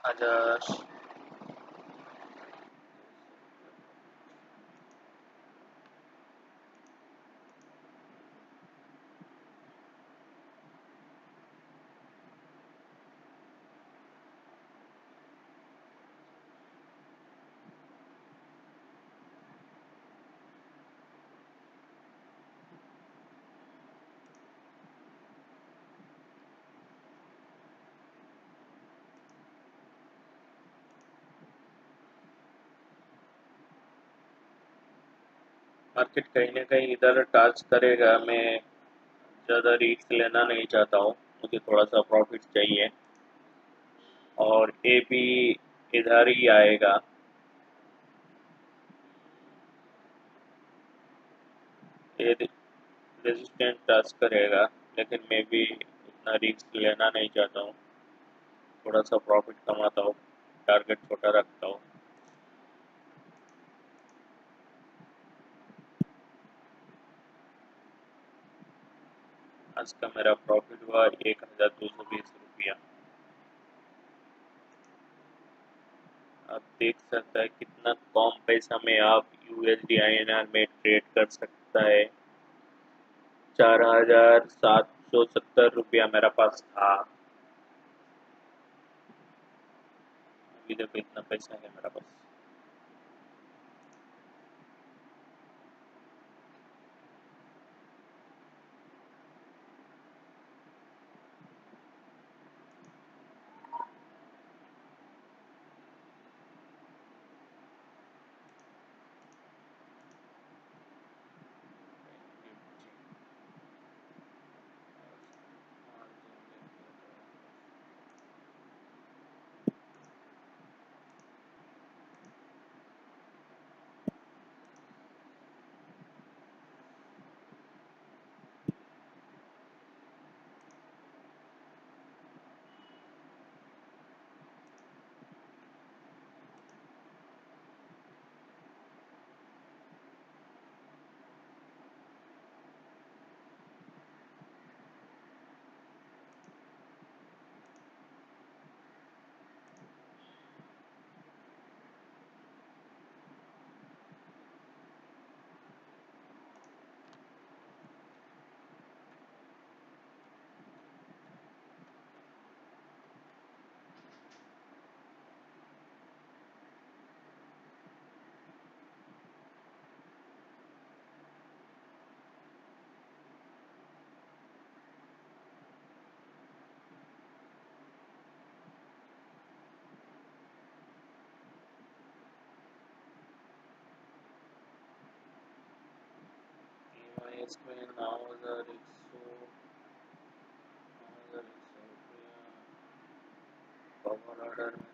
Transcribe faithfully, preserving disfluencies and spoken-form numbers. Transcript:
आदर्श market कहीं ना कहीं इधर टच करेगा। मैं ज़्यादा रिस्क लेना नहीं चाहता हूँ, मुझे थोड़ा सा प्रॉफिट चाहिए और ये भी इधर ही आएगा। ये रेजिस्टेंट टच करेगा, लेकिन मैं भी उतना रिस्क लेना नहीं चाहता हूँ, थोड़ा सा प्रॉफिट कमाता हूँ, टारगेट छोटा रखता हूँ। आज का मेरा प्रॉफिट हुआ एक हजार दो सौ बीस रुपया। आप देख सकते हैं कितना कम पैसा में आप यूएसडी आईएनआर में ट्रेड कर सकता है। चार हजार सात सौ सत्तर रुपया मेरा पास था। अभी देखो इतना पैसा है मेरा पास। इसमें नौ हजार एक सौ नौ हजार एक सौ रुपया पावर ऑर्डर में